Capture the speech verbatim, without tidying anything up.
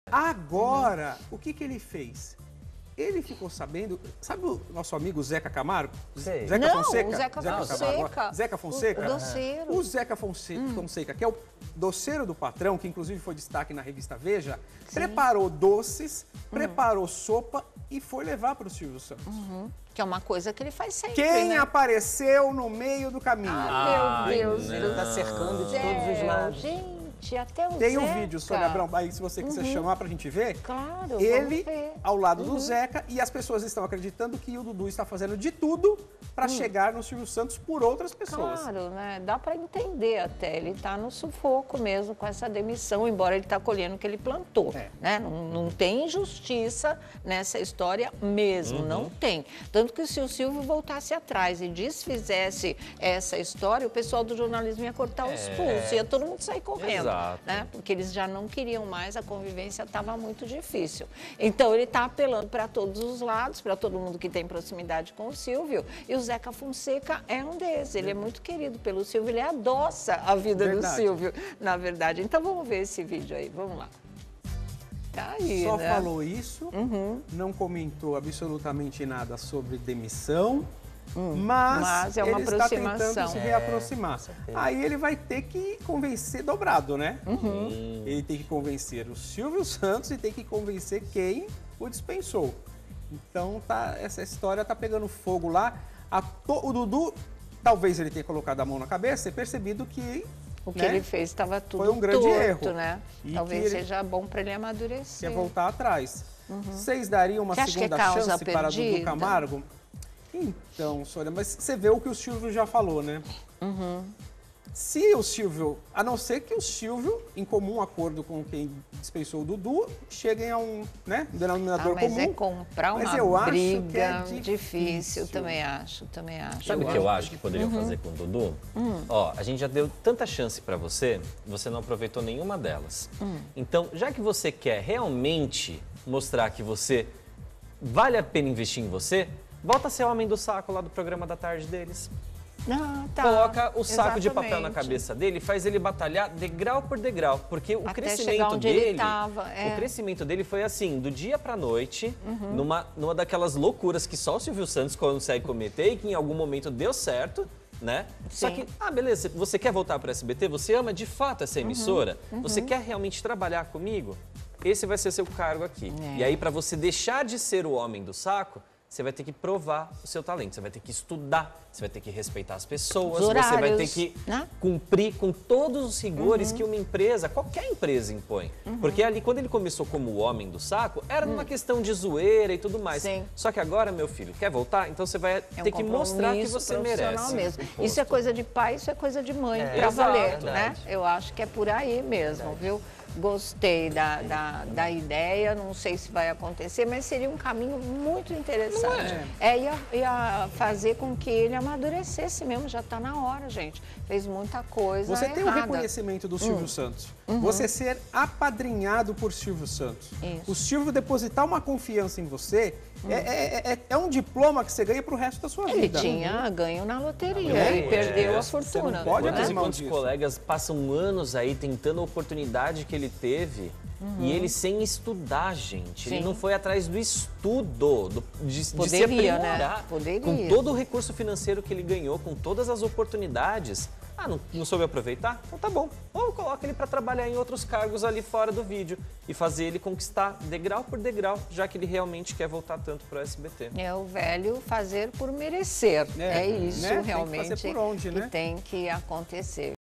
Agora, uhum. o que que ele fez? Ele ficou sabendo, sabe o nosso amigo Zeca Camargo? Sei. Zeca Não, Fonseca? o Zeca Zeca Fonseca. Camargo. Zeca Fonseca? O, o doceiro. O Zeca Fonseca, hum. Fonseca, que é o doceiro do patrão, que inclusive foi destaque na revista Veja, Sim. preparou doces, hum. preparou sopa e foi levar para o Silvio Santos. Uhum. Que é uma coisa que ele faz sempre, Quem né? apareceu no meio do caminho? Ah, meu Deus. Ele está cercando de todos os lados. Gente. Até o Tem Zeca. um vídeo, Sônia Abrão, aí se você quiser uhum. chamar pra gente ver. Claro, Ele ver. ao lado uhum. do Zeca e as pessoas estão acreditando que o Dudu está fazendo de tudo para uhum. chegar no Silvio Santos por outras pessoas. Claro, né? Dá para entender até. Ele está no sufoco mesmo com essa demissão, embora ele está colhendo o que ele plantou. É. Né? Não, não tem injustiça nessa história mesmo, uhum. não tem. Tanto que se o Silvio voltasse atrás e desfizesse essa história, o pessoal do jornalismo ia cortar os é. pulsos, ia todo mundo sair correndo. Exato. Né? Porque eles já não queriam mais, a convivência estava muito difícil. Então, ele está apelando para todos os lados, para todo mundo que tem proximidade com o Silvio, e o Zeca Fonseca é um desses. Ele é muito querido pelo Silvio, ele adoça a vida verdade. do Silvio, na verdade. Então, vamos ver esse vídeo aí, vamos lá. Tá aí, Só né? falou isso, uhum. não comentou absolutamente nada sobre demissão, Hum, mas, mas é uma ele aproximação. está tentando se reaproximar. É, Aí ele vai ter que convencer dobrado, né? Uhum. Ele tem que convencer o Silvio Santos e tem que convencer quem o dispensou. Então tá, essa história tá pegando fogo lá. A to, o Dudu, talvez ele tenha colocado a mão na cabeça e percebido que o que né, ele fez estava tudo foi um grande torto, erro, né? E Talvez ele seja bom para ele amadurecer. Quer voltar atrás. Uhum. Vocês dariam uma Você segunda acha que é chance perdida? para Dudu Camargo? Então, Sônia, mas você vê o que o Silvio já falou, né? Uhum. Se o Silvio, a não ser que o Silvio, em comum acordo com quem dispensou o Dudu, cheguem a um, né, um denominador ah, mas comum. Mas é comprar uma mas eu briga acho que é difícil, difícil, também acho, também acho. Sabe o que eu acho que poderia uhum. fazer com o Dudu? Uhum. Ó, a gente já deu tanta chance pra você, você não aproveitou nenhuma delas. Uhum. Então, já que você quer realmente mostrar que você vale a pena investir em você, volta a ser homem do saco lá do programa da tarde deles. Ah, tá. Coloca o saco Exatamente. de papel na cabeça dele e faz ele batalhar degrau por degrau, porque o Até crescimento onde dele, ele tava, é. o crescimento dele foi assim, do dia pra noite, uhum. numa, numa daquelas loucuras que só o Silvio Santos consegue cometer e que em algum momento deu certo, né? Sim. Só que, ah, beleza, você quer voltar para o S B T? Você ama de fato essa emissora? Uhum. Uhum. Você quer realmente trabalhar comigo? Esse vai ser seu cargo aqui. É. E aí, para você deixar de ser o homem do saco, você vai ter que provar o seu talento, você vai ter que estudar, você vai ter que respeitar as pessoas, horários, você vai ter que né? cumprir com todos os rigores uhum. que uma empresa, qualquer empresa impõe. Uhum. Porque ali, quando ele começou como o homem do saco, era uhum. uma questão de zoeira e tudo mais. Sim. Só que agora, meu filho, quer voltar? Então você vai é um ter que mostrar que você merece. Mesmo. Isso é coisa de pai, isso é coisa de mãe, é, pra valer, verdade. né? Eu acho que é por aí mesmo, verdade. Viu? Gostei da, da, da ideia, não sei se vai acontecer, mas seria um caminho muito interessante. É, é ia, ia fazer com que ele amadurecesse mesmo, já está na hora, gente. Fez muita coisa Você errada. tem o reconhecimento do Silvio hum. Santos. Uhum. Você ser apadrinhado por Silvio Santos. Isso. O Silvio depositar uma confiança em você hum. é, é, é, é um diploma que você ganha para o resto da sua ele vida. Ele tinha uhum. ganho na loteria é, e perdeu é, a fortuna. Não pode Quantos né? e quantos colegas passam anos aí tentando a oportunidade que ele teve uhum. e ele sem estudar, gente. Sim. Ele não foi atrás do estudo, do, de, Poderia, de se aprimorar. Né? Poderia. Com todo o recurso financeiro que ele ganhou, com todas as oportunidades. Ah, não, não soube aproveitar? Então tá bom. Ou coloca ele para trabalhar em outros cargos ali fora do vídeo e fazer ele conquistar degrau por degrau, já que ele realmente quer voltar tanto para o S B T. É o velho fazer por merecer. É, é isso né? realmente tem que, fazer por onde, né? que tem que acontecer.